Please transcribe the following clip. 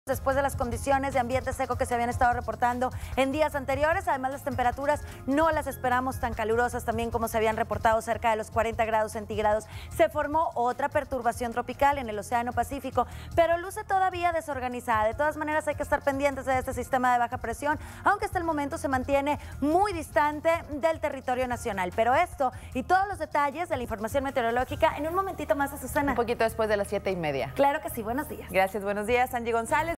después de las condiciones de ambiente seco que se habían estado reportando en días anteriores. Además, las temperaturas no las esperamos tan calurosas también como se habían reportado, cerca de los 40 grados centígrados. Se formó otra perturbación tropical en el Océano Pacífico, pero luce todavía desorganizada. De todas maneras, hay que estar pendientes de este sistema de baja presión, aunque hasta el momento se mantiene muy distante del territorio nacional. Pero esto y todos los detalles de la información meteorológica en un momentito más, Azucena. Un poquito después de las 7:30. Claro que sí, buenos días. Gracias, buenos días, Angie González.